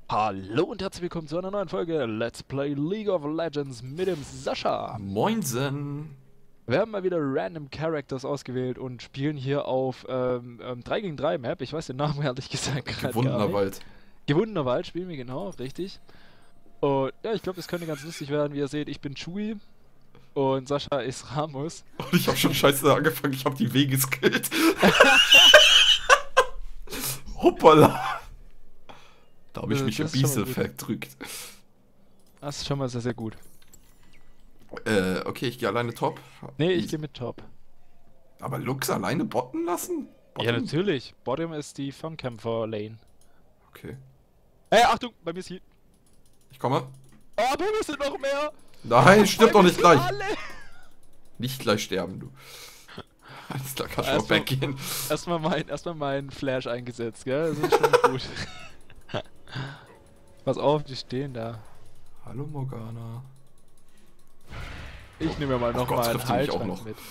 Hallo und herzlich willkommen zu einer neuen Folge Let's Play League of Legends mit dem Sascha. Moinsen! Wir haben mal wieder random Characters ausgewählt und spielen hier auf 3 gegen 3 Map. Ich weiß den Namen ehrlich gesagt gerade gar Gewundener nicht. Wald. Gewundener Wald spielen wir genau, richtig. Und ja, ich glaube, das könnte ganz lustig werden. Wie ihr seht, ich bin Chewie und Sascha ist Ramos. Und ich hab schon scheiße angefangen, ich hab die W geskillt. Hoppala! Da habe ich mich im Das ist schon mal Biesel gut. verdrückt. Das ist schon mal sehr, sehr gut. Okay, ich gehe alleine top. Nee, ich gehe mit Top. Aber Lux alleine botten lassen? Ja, Bottom? natürlich. Bottom ist die Fernkämpfer-Lane. Okay. Ey, Achtung, bei mir ist hier. Ich komme. Oh, bei mir sind noch mehr. Nein, stirb doch nicht gleich. Alle. Nicht gleich sterben, du. Alles klar, kannst du mal Erstmal- weggehen. Erstmal mein Flash eingesetzt, gell? Das ist schon gut. Pass auf, die stehen da. Hallo Morgana. Ich nehme mir mal Oh noch Gott, mal einen trifft die mich auch Heiltrank noch. mit.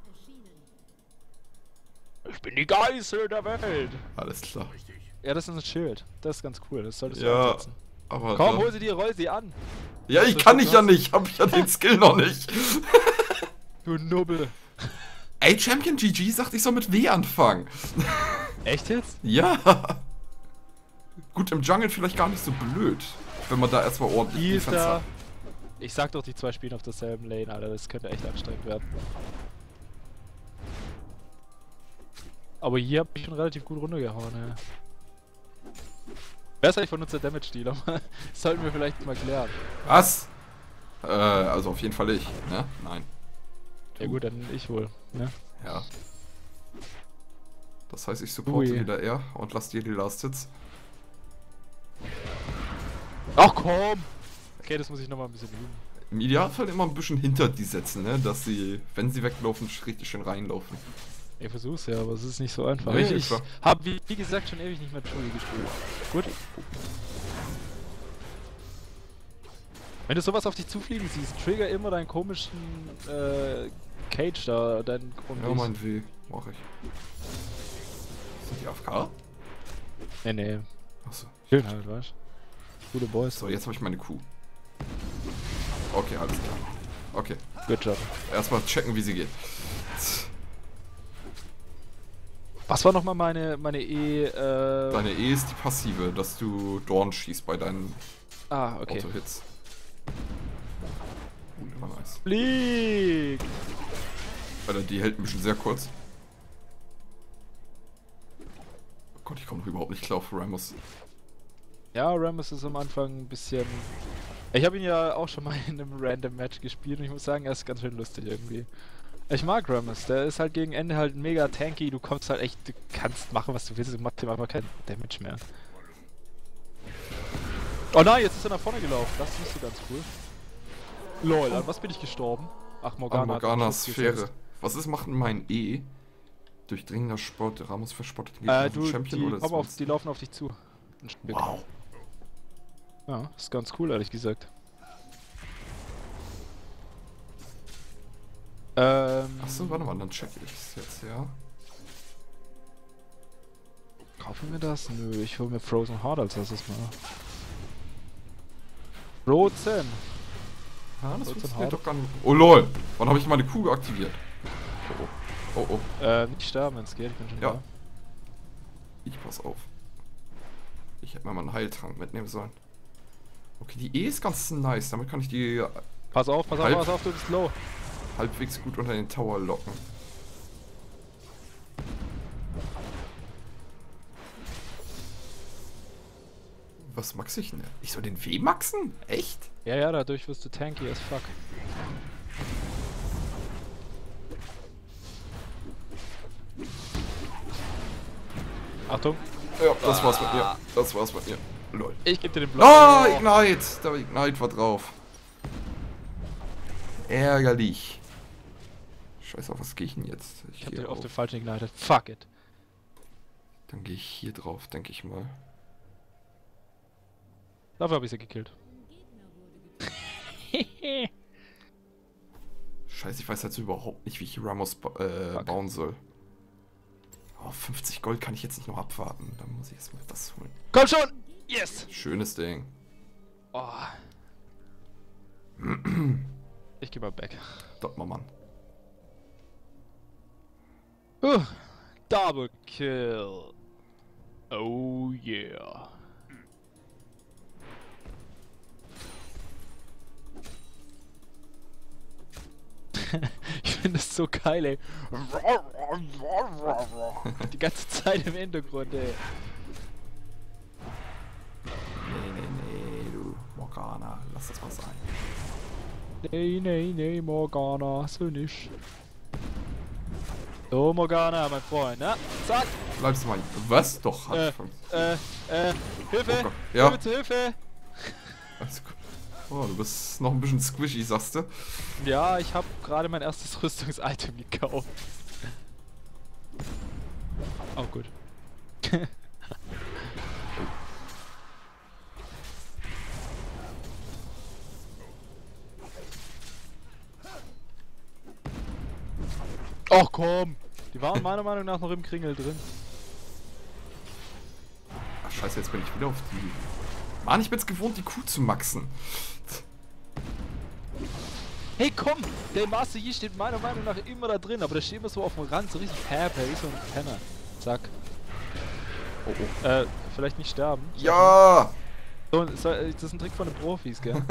Ich bin die Geißel der Welt. Alles klar. Ja, das ist ein Schild. Das ist ganz cool. Das solltest du Ja, einsetzen. aber. Komm, hol sie dir, roll sie an. Ja, ich kann ich ja nicht. Hab ich ja den Skill noch nicht. Du Nubbel. Ey, Champion GG sagt, ich soll mit W anfangen. Echt jetzt? Ja. Gut, im Jungle vielleicht gar nicht so blöd, wenn man da erstmal ordentlich Die ist Defense da. hat. Ich sag doch, die zwei spielen auf derselben Lane, Alter. Das könnte echt anstrengend werden. Aber hier hab ich schon relativ gut runtergehauen, ja. Wer ist eigentlich von uns der Damage-Dealer? Das sollten wir vielleicht mal klären. Was? Also auf jeden Fall ich, ne? Nein. Ja gut, dann ich wohl, ne? Ja. Das heißt, ich supporte Ui. wieder er und lass dir die Last Hits. Ach komm! Okay, das muss ich nochmal ein bisschen üben. Im Idealfall immer ein bisschen hinter die setzen, ne? Dass sie, wenn sie weglaufen, richtig schön reinlaufen. Ich versuch's ja, aber es ist nicht so einfach. Nee, ich klar. hab, wie gesagt, schon ewig nicht mehr Chewie gespielt. Gut. Wenn du sowas auf dich zufliegen siehst, trigger immer deinen komischen Cage da, deinen Ja, mein W. Mach ich. Sind die AFK? Nee. Achso. Chillen halt, weißt du? Gute Boys. So, jetzt habe ich meine Kuh. Okay, alles klar. Okay. Good job. Erstmal checken, wie sie geht. Was war nochmal meine E, Deine E ist die passive, dass du Dorn schießt bei deinen Ah, okay. Auto-Hits. Der war nice. Flieg! Alter, die hält ein bisschen sehr kurz. Oh Gott, ich komme noch überhaupt nicht klar auf Ramos. Ja, Ramos ist am Anfang ein bisschen... Ich habe ihn ja auch schon mal in einem Random Match gespielt und ich muss sagen, er ist ganz schön lustig irgendwie. Ich mag Ramos, der ist halt gegen Ende halt mega tanky, du kommst halt echt, du kannst machen, was du willst, du machst ihm einfach keinen Damage mehr. Oh nein, jetzt ist er nach vorne gelaufen, das ist nicht so ganz cool. Lol, an was bin ich gestorben? Ach, Morgana. hat Morgana mich gesetzt. Sphäre. Was ist macht denn mein E? Durchdringender Sport, Ramos verspottet den Du, Champion die, oder komm auf, ist die laufen auf dich zu. Ein Stück. Wow. Ja, ist ganz cool, ehrlich gesagt. Achso, warte mal, dann check ich's jetzt, ja. Kaufen wir das? Nö, ich hol mir Frozen Heart als erstes mal. Frozen! Ah, das Frozen funktioniert Heart. doch gar nicht. Oh lol, wann habe ich meine Kuh aktiviert? Oh oh, Nicht sterben, wenn's geht, ich bin schon Ja. da. ich pass auf. Ich hätte mir mal einen Heiltrank mitnehmen sollen. Okay, die E ist ganz nice, damit kann ich die Pass auf, Halb. du bist low. halbwegs gut unter den Tower locken. Was max ich denn? Ich soll den W maxen? Echt? Ja, dadurch wirst du tanky as fuck. Achtung, Ja, das war's mit mir. Das war's mit mir. Lol. ich geb dir den Block. Ah, Ignite! Der Ignite war drauf. Ärgerlich. Scheiße, auf was gehe ich denn jetzt? Ich hab Hier den auf auf. den falschen ignited. Fuck it. Dann gehe ich hier drauf, denke ich mal. Dafür hab ich sie gekillt. Scheiße, ich weiß jetzt überhaupt nicht, wie ich Ramos bauen soll. Oh, 50 Gold kann ich jetzt nicht noch abwarten. Dann muss ich erstmal das holen. Komm schon! Yes! Schönes Ding. Oh. Ich geh mal back. Dort mal, Mann. Double Kill. Oh yeah. Ich finde das so geil, ey. Die ganze Zeit im Hintergrund, ey. Nee, du Morgana, lass das mal sein. Nee, Morgana, so nicht. So, Morgana, mein Freund, ne? Zack! Bleibst du mal. Was? Doch. Hilfe! Oh Gott. Ja. Hilfe zu Hilfe! Alles gut. Oh, du bist noch ein bisschen squishy, sagst du? Ja, ich habe gerade mein erstes Rüstungsitem gekauft. Oh, gut. Ach komm! Die waren meiner Meinung nach noch im Kringel drin. Ach scheiße, jetzt bin ich wieder auf die... Mann, ich bin's gewohnt, die Kuh zu maxen. Hey komm! Der Master Yi steht meiner Meinung nach immer da drin, aber der steht immer so auf dem Rand, so richtig Perper, wie so ein Penner. Zack. Oh, oh. Vielleicht nicht sterben. Ja! So, das ist ein Trick von den Profis, gell?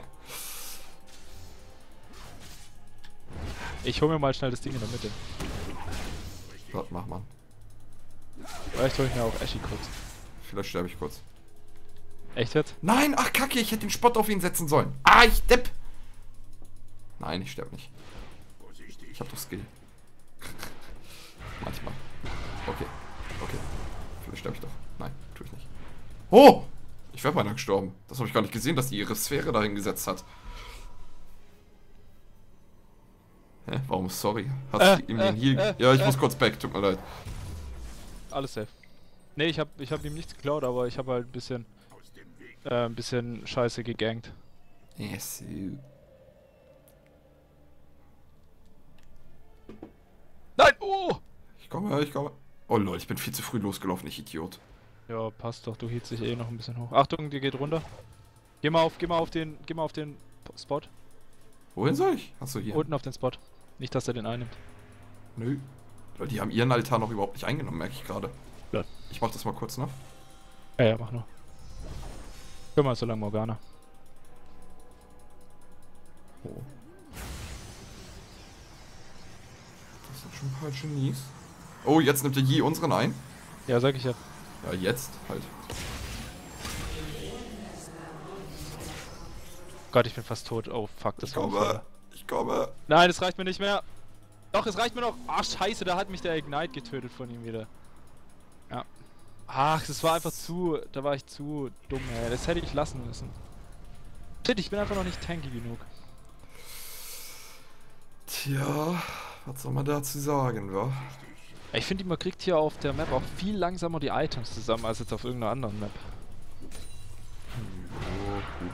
Ich hol mir mal schnell das Ding in der Mitte. Gott, mach mal. Vielleicht hol ich mir auch Ashy kurz. Vielleicht sterbe ich kurz. Echt jetzt? Nein, ach kacke, ich hätte den Spott auf ihn setzen sollen. Ah, ich depp! Nein, ich sterbe nicht. Ich hab doch Skill. Manchmal. Okay. Vielleicht sterbe ich doch. Nein, tue ich nicht. Oh! Ich werde beinahe gestorben. Das habe ich gar nicht gesehen, dass die ihre Sphäre dahin gesetzt hat. Hä? Warum? Sorry. Hast du ihm den Heal... Ja, ich muss kurz back, tut mir leid. Alles safe. Nee, ich hab ihm nichts geklaut, aber ich habe halt ein bisschen Scheiße gegankt. Yes. Nein! Oh! Ich komme. Oh lol, ich bin viel zu früh losgelaufen, ich Idiot. Ja, passt doch, du hielst dich eh noch ein bisschen hoch. Achtung, die geht runter. Geh mal auf den Spot. Wohin soll ich? Achso, hier. Unten auf den Spot. Nicht, dass er den einnimmt. Nö. Weil die haben ihren Altar noch überhaupt nicht eingenommen, merke ich gerade. Ja. Ich mach das mal kurz noch. Ja, mach nur. Hör mal so lange Morgana. Oh. Das sind schon ein paar Genies. Oh, jetzt nimmt der Yi unseren ein. Ja, sag ich ja. Ja, jetzt halt. Gott, ich bin fast tot. Oh, fuck, das war unfair. Ich komme. Nein, das reicht mir nicht mehr. Doch, es reicht mir noch. Ach, scheiße, da hat mich der Ignite getötet von ihm wieder. Ja. Ach, das war einfach zu... Da war ich zu dumm, ey. Das hätte ich lassen müssen. Shit, ich bin einfach noch nicht tanky genug. Tja, was soll man dazu sagen, wa? Ich finde, man kriegt hier auf der Map auch viel langsamer die Items zusammen als jetzt auf irgendeiner anderen Map. Oh, gut.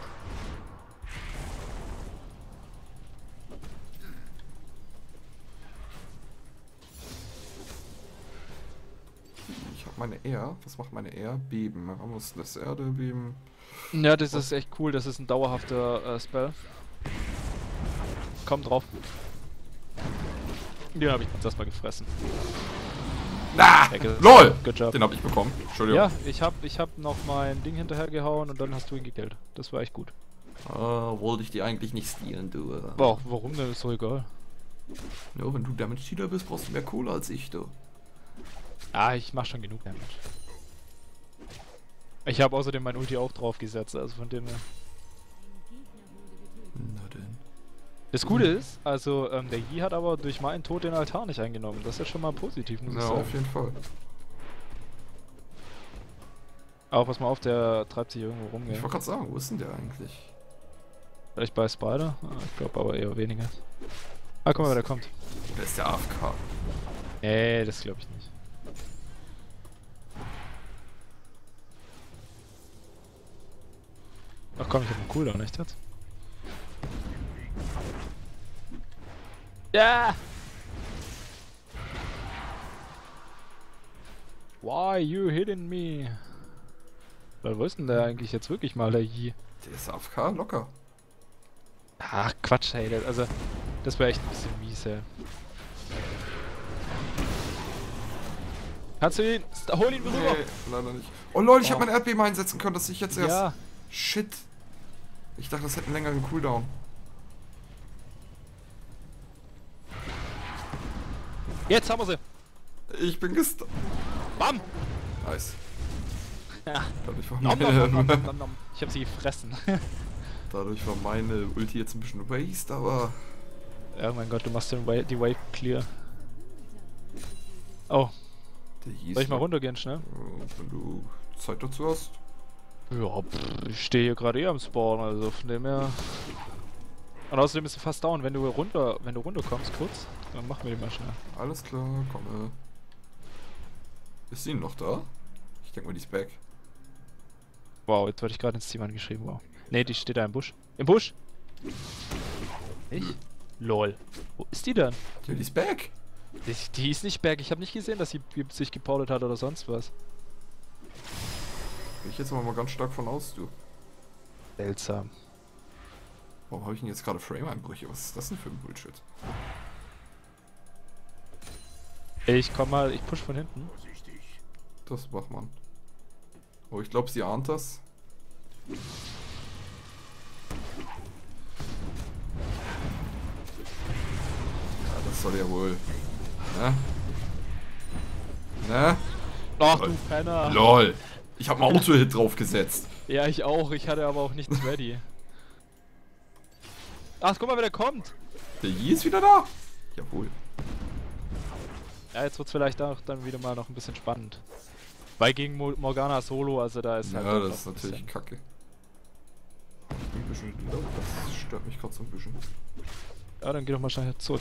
Ich habe meine R. Was macht meine R? Beben. Man muss das Erde beben. Ja, das ist echt cool. Das ist ein dauerhafter Spell. Komm drauf. Den habe ich jetzt erstmal gefressen. Ah, Ecke. LOL! Good job. Den habe ich bekommen. Entschuldigung. Ja, ich hab noch mein Ding hinterhergehauen und dann hast du ihn gekillt. Das war echt gut. Wollte ich die eigentlich nicht stealen, du. Boah, warum denn? Ist doch egal. Ja, wenn du Damage Dealer bist, brauchst du mehr Kohle als ich, du. Ah, ich mach schon genug Damage. Ich habe außerdem mein Ulti auch drauf gesetzt, also von dem her. Na denn. Das Gute ist, also der Yi hat aber durch meinen Tod den Altar nicht eingenommen. Das ist ja schon mal positiv, muss ich Ja, sagen. auf jeden Fall. Aber pass mal auf, der treibt sich irgendwo rum, Ich gell? wollte gerade sagen, wo ist denn der eigentlich? Vielleicht bei Spider? Ah, ich glaube aber eher weniger. Ah, guck mal, wer der kommt. Oder ist der AFK? Nee, das glaube ich nicht. Ach komm, ich hab einen Cooldown, nicht jetzt? Ja! Why you hitting me? Wo ist denn der eigentlich jetzt wirklich mal, der Yi? Der ist AFK locker. Ach, Quatsch, ey. Also, das wäre echt ein bisschen mies, ey. Kannst du ihn? Hol ihn rüber! Nee, leider nicht. Oh lol, ich habe mein Erdbeben einsetzen können, dass ich jetzt erst... Ja. Shit. Ich dachte, das hätte einen längeren Cooldown. Jetzt haben wir sie! Ich bin gest... Bam! Nice. Ja. Dadurch war Nom, nom, nom, nom, meine, nom, nom. Ich hab sie gefressen. dadurch war meine Ulti jetzt ein bisschen waste, aber... Oh mein Gott, du machst die Wave clear. Oh, Der hieß soll ich mal noch- runtergehen schnell? Wenn du Zeit dazu hast. Ja, ich stehe hier gerade am Spawn, also von dem her. Und außerdem ist er fast down, wenn du runterkommst kurz, dann machen wir den mal schnell. Alles klar, komme. Ist sie noch da? Ich denke mal, die ist back. Wow, jetzt wurde ich gerade ins Team angeschrieben, wow. Ne, die steht da im Busch. Im Busch? Ich? Lol. Wo ist die denn? Ja, die ist back. Die ist nicht back, ich habe nicht gesehen, dass sie sich geportet hat oder sonst was. Gehe ich jetzt aber mal ganz stark von aus, du. Seltsam. Warum habe ich denn jetzt gerade Frame-Einbrüche? Was ist das denn für ein Bullshit? Ich komm mal, ich push von hinten. Das macht man. Oh, ich glaube, sie ahnt das. Ja, das soll ja wohl. Ne? Ne? Ach du Penner. LOL! Ich habe einen Auto-Hit draufgesetzt. Ja, ich auch, ich hatte aber auch nichts ready. Ach, guck mal, wer der kommt. Der Yi ist wieder da? Jawohl. Ja, jetzt wird's vielleicht auch dann wieder mal noch ein bisschen spannend. Weil gegen Morgana Solo, also da ist halt Ja, einfach das ist ein natürlich bisschen- kacke. Ich bin ein bisschen laut, das stört mich gerade so ein bisschen. Ja, dann geh doch mal schnell zurück.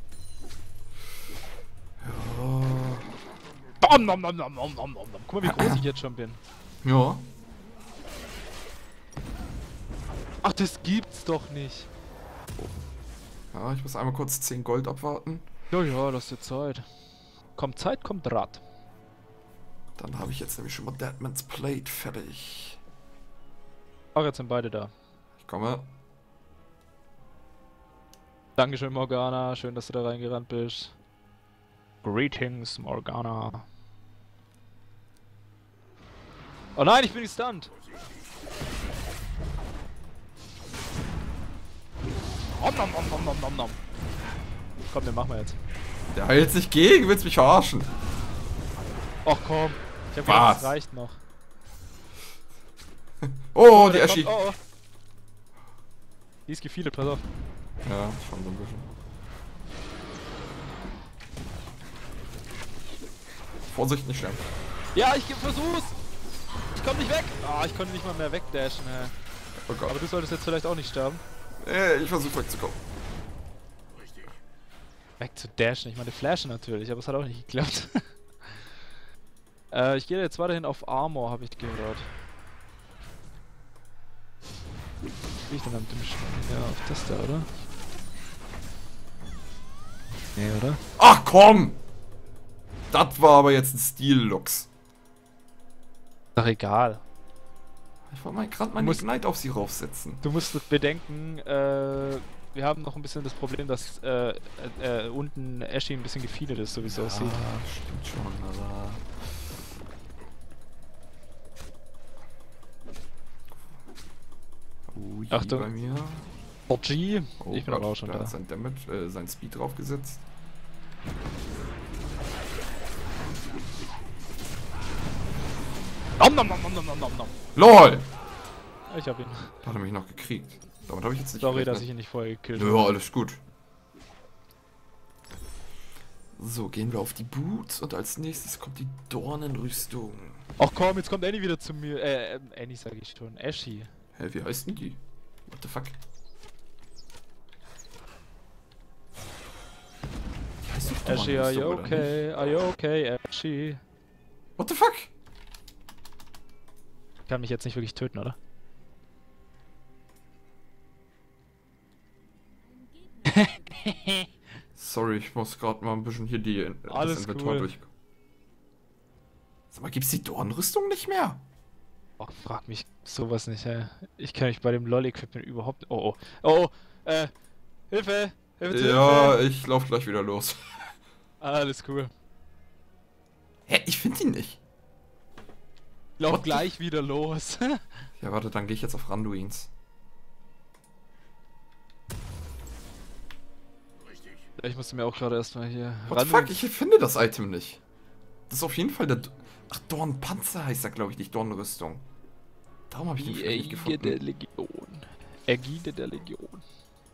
Ja. Bam, nom, nom, nom, nom, nom, nom. Guck mal, wie groß ich jetzt schon bin. Ja. Ach, das gibt's doch nicht. Ja, ich muss einmal kurz 10 Gold abwarten. Ja, ja, lass dir Zeit. Kommt Zeit, kommt Rat. Dann habe ich jetzt nämlich schon mal Deadman's Plate fertig. Ach, jetzt sind beide da. Ich komme. Dankeschön, Morgana. Schön, dass du da reingerannt bist. Greetings, Morgana. Oh nein, ich bin gestunt. Om nom nom nom nom nom nom. Komm, den machen wir jetzt. Der heilt sich gegen, willst mich verarschen? Ach komm. Ich hab Was? gedacht, das reicht noch. Oh, die der Aschi. kommt- oh, oh. Die ist gefeedet, pass auf. Ja, schon so ein bisschen. Vorsicht, nicht sterben. Ja, ich versuch's. Ich komm nicht weg. Ah, ich konnte nicht mal mehr wegdashen. Oh Gott. Aber du solltest jetzt vielleicht auch nicht sterben. Ich versuche wegzukommen. Weg zu dashen. Ich meine, flashen natürlich, aber es hat auch nicht geklappt. Ich gehe jetzt weiterhin auf Armor, habe ich gehört. Wie ich denn am dümmsten? Ja, auf das da, oder? Nee, oder? Ach komm! Das war aber jetzt ein Stil-Lux. Doch egal. Ich wollte mal gerade meinen musst- Ignite auf sie raufsetzen. Du musst bedenken, wir haben noch ein bisschen das Problem, dass unten Ashy ein bisschen gefeedet ist, so wie es aussieht. Stimmt schon, aber... Yi Achtung. bei mir. G. Oh Ich bin Gott, aber auch schon der da. hat sein Damage, sein Speed draufgesetzt. Nom nom nom nom nom nom nom nom. LOL! Ich hab ihn. Da hat er mich noch gekriegt. Damit habe ich jetzt nicht Sorry, gerechnet. dass ich ihn nicht vorher gekillt Ja, habe. alles gut. So, gehen wir auf die Boots und als nächstes kommt die Dornenrüstung. Ach komm, jetzt kommt Annie wieder zu mir. Annie sag ich schon. Ashy. Hä, wie heißt denn die? What the fuck? Die heißt doch Ashy, are you Dornenrüstung, oder okay? Are you okay, Ashy? nicht? What the fuck? Kann mich jetzt nicht wirklich töten, oder? Sorry, ich muss gerade mal ein bisschen hier Alles das Inventar cool. durch. Sag mal, gibt's die Dornenrüstung nicht mehr? Oh, frag mich sowas nicht, ey. Ich kenne mich bei dem LOL-Equipment überhaupt. Oh, oh. Oh, oh. Hilfe! Hilfe zu Ja, Hilfe! ich lauf gleich wieder los. Alles cool. Hä, ich finde ihn nicht. Lauf What the- gleich wieder los. Ja, warte, dann gehe ich jetzt auf Randuins. Ich musste mir auch gerade erstmal hier What the fuck, ich finde das Item nicht. Das ist auf jeden Fall der... Ach, Dornpanzer heißt er, glaube ich, nicht Dornrüstung. Darum habe ich den Die vielleicht nicht Ägide der gefunden. Legion. Ägide der Legion.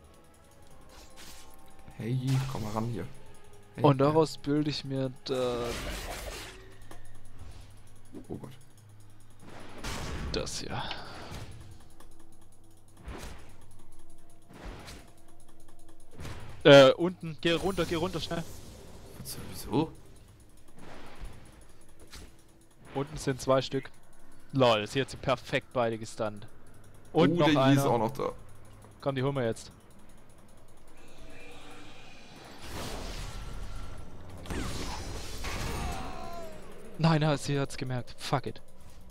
Hey, komm mal ran hier. Hey, Und daraus bilde ich mir dann Oh Gott. das hier. Unten. Geh runter, schnell. Wieso? Unten sind 2 Stück. Lol, ist jetzt perfekt beide gestunt. Und noch der Yi einer. ist auch noch da. Komm, die holen wir jetzt. Nein, sie hat's gemerkt. Fuck it.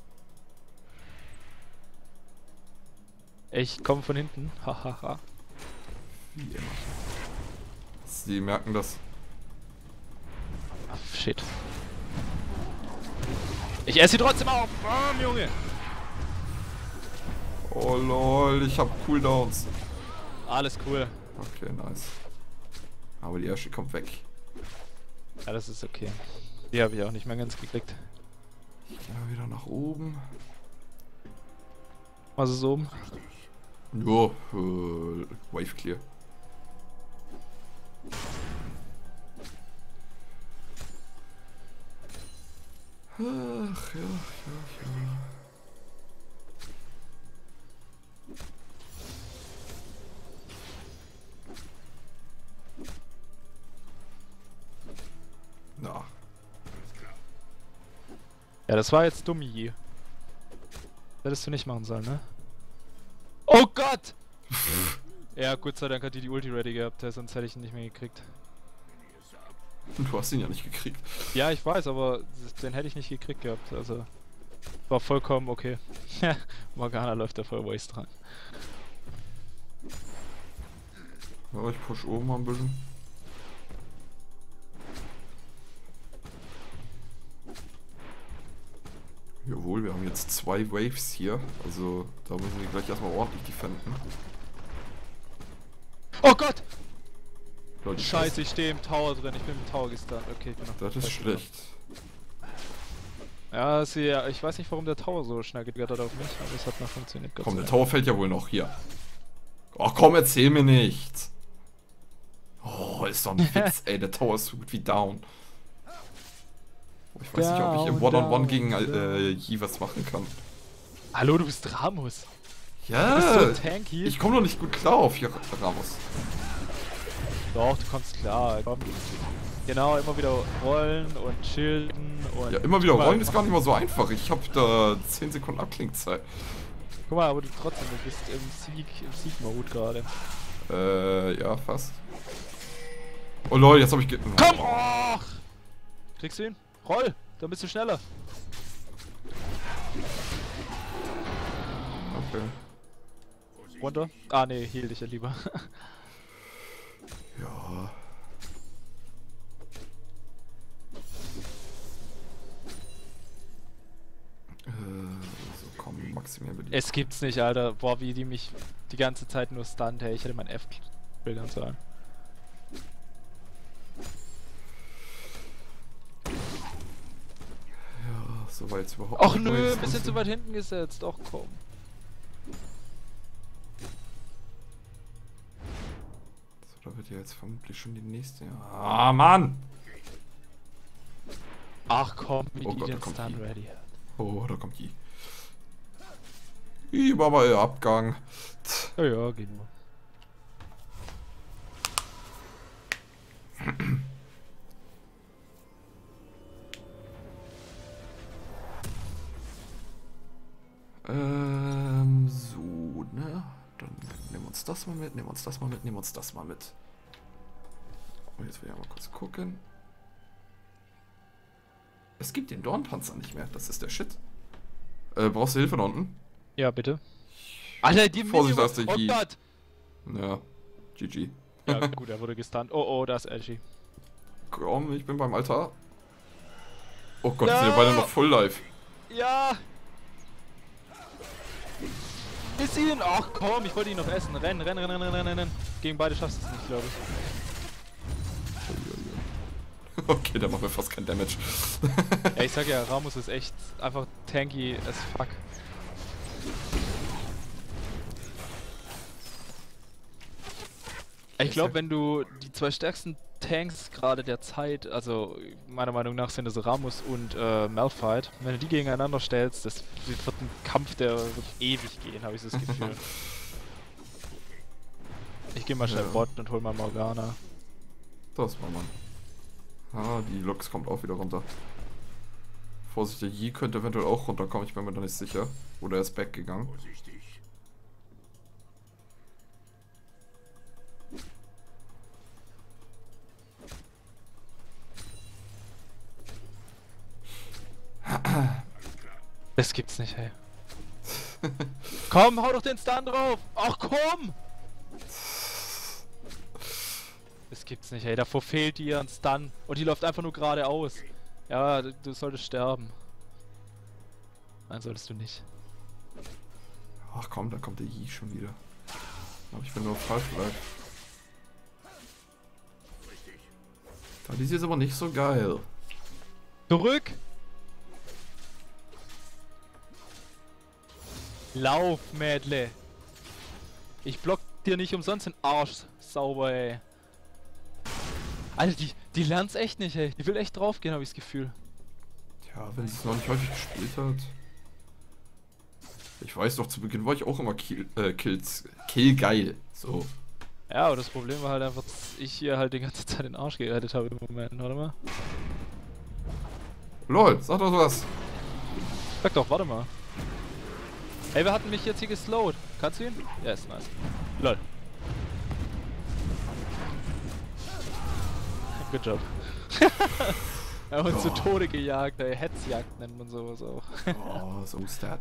Ich komme von hinten. Hahaha. Wie immer. Sie merken das. Ah, shit. Ich esse sie trotzdem auf. Junge. Oh lol, ich hab Cooldowns. Alles cool. Okay, nice. Aber die Asche kommt weg. Ja, das ist okay. Die habe ich auch nicht mehr ganz gekriegt. Ich gehe mal wieder nach oben. Was ist oben? Jo, Wave Clear. Ach, ja. Na, Ja, das war jetzt dumm hier. Hättest du nicht machen sollen, ne? Oh Gott! Ja, Gott sei Dank hat die Ulti ready gehabt, sonst hätte ich ihn nicht mehr gekriegt. du hast ihn ja nicht gekriegt. Ja, ich weiß, aber den hätte ich nicht gekriegt gehabt, also... War vollkommen okay. Morgana läuft da voll Waste dran. Ja, ich push oben mal ein bisschen. Jawohl, wir haben jetzt 2 Waves hier. Also da müssen wir gleich erstmal ordentlich defenden. Oh Gott! Leute, Scheiße, ich stehe im Tower drin, ich bin im Tower gestunt. Okay, ich bin noch... das ist schlecht. Ja, ich weiß nicht, warum der Tower so schnell gegattert auf mich, aber es hat noch funktioniert. Gott Komm, sei der Dank. Tower fällt ja wohl noch hier. Ach komm, erzähl mir nichts. Oh, ist doch ein Witz, ey, der Tower ist so gut wie down. Oh, ich weiß nicht, ob ich im One-on-One gegen Yi was machen kann. Hallo, du bist Ramos. Ja, Du bist so tanky. ich komme doch nicht gut klar auf hier, Ramos. Doch, du kommst klar. Komm. Genau, immer wieder rollen und schilden und... Ja, immer wieder Guck mal, rollen ist gar nicht mal so einfach. Ich habe da 10 Sekunden Abklingzeit. Guck mal, aber du trotzdem, du bist im Sieg-Mode gerade. Ja, fast. Oh lol, jetzt habe ich... Komm! Oh! Kriegst du ihn? Roll! Dann bist du schneller. Okay. Runter? Ah, nee, heal dich ja lieber. Ja. So, komm, maximal beliebt. Es gibt's nicht, Alter. Boah, wie die mich die ganze Zeit nur stunt, hey. Ich hätte mein F bildern sollen. Ja, so war jetzt überhaupt Och nicht nö, Neues ein bisschen drin. zu weit hinten gesetzt. Och komm. So, da wird ja jetzt vermutlich schon die nächste... Ah, Mann! Ach komm, wie Oh die Gott, da den kommt Stun die. ready hat. Oh, da kommt die. Baba, Abgang. Ja, ja, geht nur. So, ne? Dann nehmen wir uns das mal mit, nehmen wir uns das mal mit, nehmen wir uns das mal mit. Und jetzt will ich mal kurz gucken. Es gibt den Dornpanzer nicht mehr, das ist der Shit. Brauchst du Hilfe da unten? Ja, bitte. Alter, die Vorsicht, da ist der Oh Yi. Gott! Ja, GG. Ja, gut, er wurde gestunt. Oh, da ist Ashy. Komm, ich bin beim Altar. Oh Gott, sind wir beide noch Full Life. Ja! Ist ihn! Ach komm, ich wollte ihn noch essen. Rennen. Gegen beide schaffst du es nicht, glaube ich. Okay, der macht mir fast kein Damage. Ja, ich sag ja, Rammus ist echt einfach tanky as fuck. Ich glaube, wenn du die zwei stärksten Tanks gerade der Zeit, also meiner Meinung nach sind es Rammus und Malphite, wenn du die gegeneinander stellst, das wird ein Kampf, der wird ewig gehen, habe ich das Gefühl. Ich gehe mal schnell Bot und hol mal Morgana. Das war man. Ah, die Lux kommt auch wieder runter. Vorsicht, der Yi könnte eventuell auch runterkommen, ich bin mir da nicht sicher. Oder er ist back gegangen. Das gibt's nicht, hey. Komm, hau doch den Stun drauf! Ach komm! Das gibt's nicht, ey. Davor fehlt dir ein Stun. Und die läuft einfach nur geradeaus. Ja, du solltest sterben. Nein, solltest du nicht. Ach komm, da kommt der Yi schon wieder. Aber ich bin nur falsch vielleicht. Die ist jetzt aber nicht so geil. Zurück! Lauf, Mädle! Ich block dir nicht umsonst den Arsch sauber, ey. Alter, die lernt's echt nicht, ey. Die will echt draufgehen, habe ich das Gefühl. Ja, wenn sie es noch nicht häufig gespielt hat. Ich weiß doch, zu Beginn war ich auch immer Kill geil. So. Ja, aber das Problem war halt einfach, dass ich hier halt die ganze Zeit den Arsch gerettet habe im Moment, warte mal. LOL, sag doch was. Sag doch, warte mal. Ey, wir hatten mich jetzt hier geslowt. Kannst du ihn? Ja, ist nice. LOL. Good job. Er hat uns zu Tode gejagt, ey. Hetzjagd nennt man sowas auch. Oh, so Stat.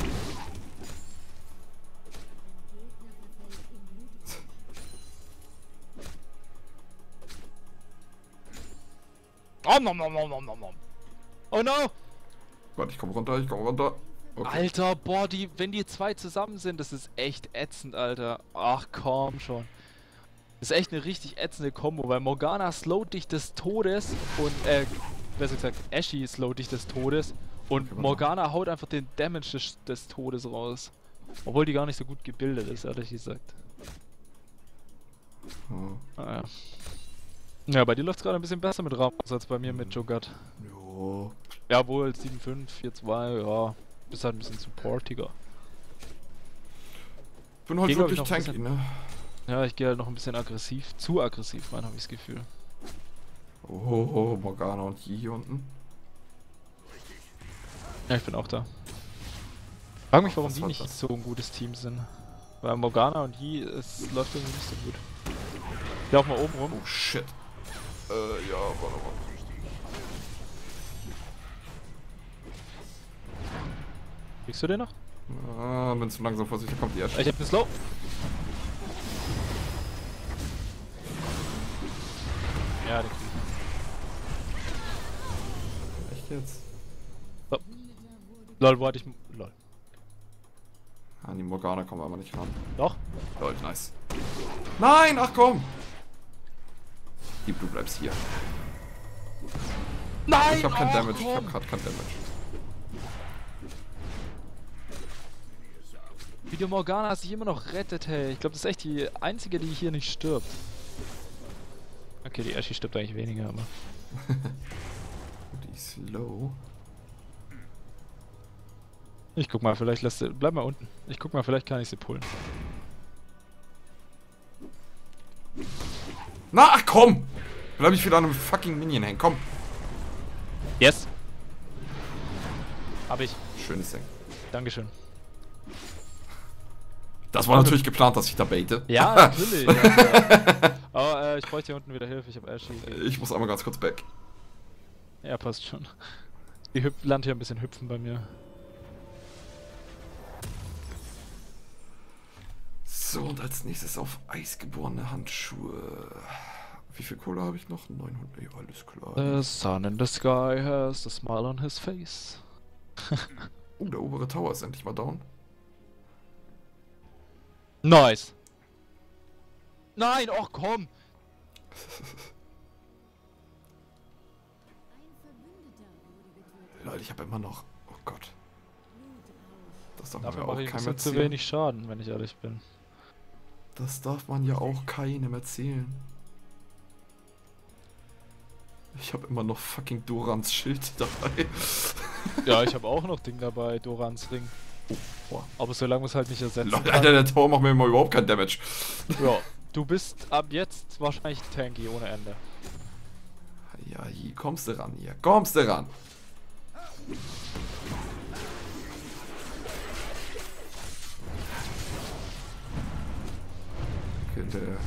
Oh no! Warte, ich komm runter. Okay. Alter, boah, wenn die zwei zusammen sind, das ist echt ätzend, Alter. Ach komm schon. Das ist echt eine richtig ätzende Kombo, weil Morgana slowt dich des Todes und, besser gesagt, Ashy slowt dich des Todes und Okay, Morgana haut einfach den Damage des Todes raus. Obwohl die gar nicht so gut gebildet ist, ehrlich gesagt. Oh. Ah, ja. Ja, bei dir läuft's gerade ein bisschen besser mit Rammus als bei mir mit Cho'Gath. Jo. Jawohl, 7-5, 4-2, ja. Bist halt ein bisschen supportiger. Bin heute Hier, wirklich tanky, ne? Ja, ich gehe halt noch ein bisschen zu aggressiv rein, habe ich das Gefühl. Oh, Morgana und Yi hier unten. Ja, ich bin auch da. Frag mich, warum Was die war nicht das? so ein gutes Team sind. Weil Morgana und Yi, es läuft irgendwie nicht so gut. Ich lauf mal oben rum. Oh shit. Ja, warte mal. Kriegst du den noch? Ah, bin zu langsam vorsichtig, kommt die erste. Ich hab den Slow. Ja, den krieg ich. Echt jetzt? So. Lol, wo hatte ich... Lol. An die Morgana kommen wir aber nicht ran. Doch? Lol, nice. Nein, ach komm! Du bleibst hier. Nein! Ich hab kein ach, Damage, komm. ich hab grad kein Damage. Wie die Morgana sich immer noch rettet, hey. Ich glaube, das ist echt die einzige, die hier nicht stirbt. Okay, die Ashy stirbt eigentlich weniger, aber... Die ist low. Ich guck mal, vielleicht lässt sie... Bleib mal unten. Ich guck mal, vielleicht kann ich sie pullen. Na, ach komm! Bleib ich wieder an einem fucking Minion hängen, komm! Yes! Hab ich. Schönes Ding. Dankeschön. Das war natürlich geplant, dass ich da baite. Ja, natürlich. Ja. Aber ich bräuchte hier unten wieder Hilfe, ich hab Ashy. Ich muss einmal ganz kurz back. Ja, passt schon. Die lernt hier ein bisschen hüpfen bei mir. So, und als nächstes auf Eis geborene Handschuhe. Wie viel Kohle habe ich noch? 900. Ja, alles klar. The sun in the sky has a smile on his face. Der obere Tower ist endlich mal down. Nice. Nein, oh komm. Leute, ich habe immer noch... Oh Gott. Das darf man Dafür ja mache auch ich ein keinem bisschen zu erzählen. wenig Schaden, wenn ich ehrlich bin. Das darf man ja auch keinem erzählen. Ich habe immer noch fucking Dorans Schild dabei. Ja, ich habe auch noch Ding dabei, Dorans Ring. Boah. Aber solange wir es halt nicht ersetzen Leute, kann. Alter, der Tower macht mir immer überhaupt kein Damage. Ja, du bist ab jetzt wahrscheinlich tanky ohne Ende. Ja, hier kommst du ran, hier. Kommst du ran. Bitte.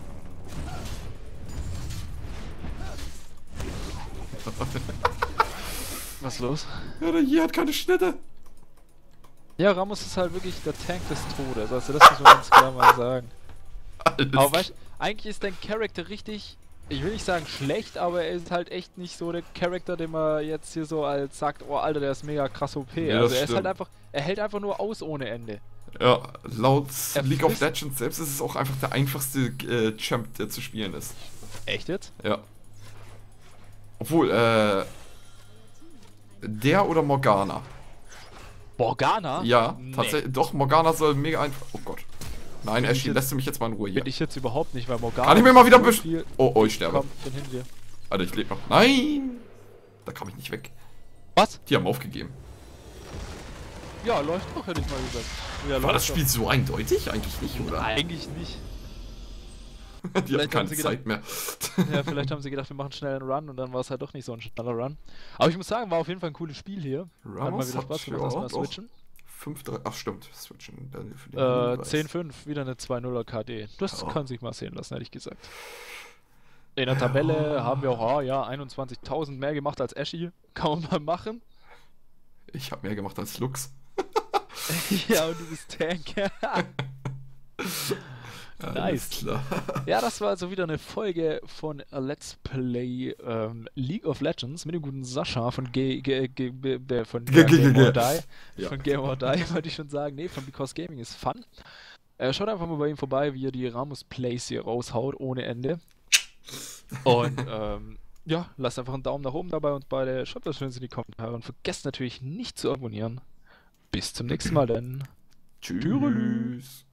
Was ist los? Ja, der hier hat keine Schnitte. Ja, Ramos ist halt wirklich der Tank des Todes, also das muss man ganz klar mal sagen. Alles Aber weißt, eigentlich ist dein Charakter richtig, ich will nicht sagen schlecht, aber er ist halt echt nicht so der Charakter, den man jetzt hier so als sagt, oh Alter, der ist mega krass OP. Ja, Also das er ist halt stimmt. einfach, er hält einfach nur aus ohne Ende. Ja, laut Er League of frisst- Legends selbst ist es auch einfach der einfachste Champ, der zu spielen ist. Echt jetzt? Ja. Obwohl, der oder Morgana? Morgana? Ja, Nee. tatsächlich. Doch, Morgana soll mega einfach. Oh Gott. Nein, Bin ich Ashley, jetzt- lässt du mich jetzt mal in Ruhe hier. Bin ich jetzt überhaupt nicht, weil Morgana... Kann ich mir mal wieder so viel- Oh, ich sterbe. Komm, bin hinter dir. Alter, ich lebe noch. Nein! Da kam ich nicht weg. Was? Die haben aufgegeben. Ja, läuft doch, hätte ich mal gesagt. Ja, War läuft das Spiel so eindeutig? Eigentlich nicht, doch. oder? Eigentlich nicht. Die hatten Vielleicht keine haben sie Zeit mehr. Ja, vielleicht haben sie gedacht, wir machen schnell einen Run und dann war es halt doch nicht so ein schneller Run. Aber ich muss sagen, war auf jeden Fall ein cooles Spiel hier. Hat mal Ramos wieder hat Spaß gemacht, ja erstmal doch switchen. 5-3. Ach, stimmt. Switchen. Für den Hinweis. 10-5, wieder eine 2-0er KD. Das Ja. kann sich mal sehen lassen, hätte ich gesagt. In der Tabelle haben wir auch, ja, 21.000 mehr gemacht als Ashy. Kann man mal machen. Ich habe mehr gemacht als Lux. Ja, und du bist Tank. Alles Nice. klar. Ja, das war also wieder eine Folge von Let's Play League of Legends mit dem guten Sascha von Game or Die. Ja. Von Game or Die wollte ich schon sagen. Nee, von Because Gaming is Fun. Schaut einfach mal bei ihm vorbei, wie er die Ramos Plays hier raushaut, ohne Ende. Und ja, lasst einfach einen Daumen nach oben dabei und beide schreibt was Schönes in die Kommentare und vergesst natürlich nicht zu abonnieren. Bis zum nächsten Mal denn. Tschüss.